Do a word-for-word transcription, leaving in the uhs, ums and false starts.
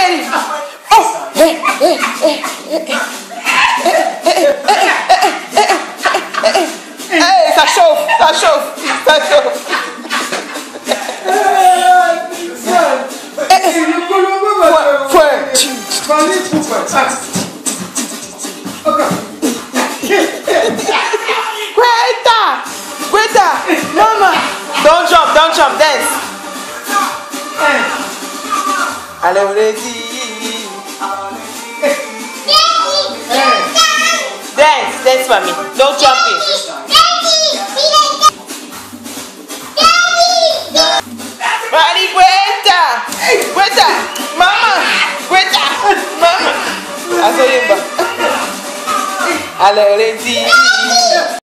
ready. Oh, hey, hey, hey, hey. Hey, ça chauffe, ça chauffe, ça chauffe. Greta, Greta, Mama, don't jump, don't jump, dance. Allez, on est dit. Dance, dance for me. Don't jump in. Ready, Greta, Greta, Mama, Greta, Mama. I saw you. Allez, on est dit.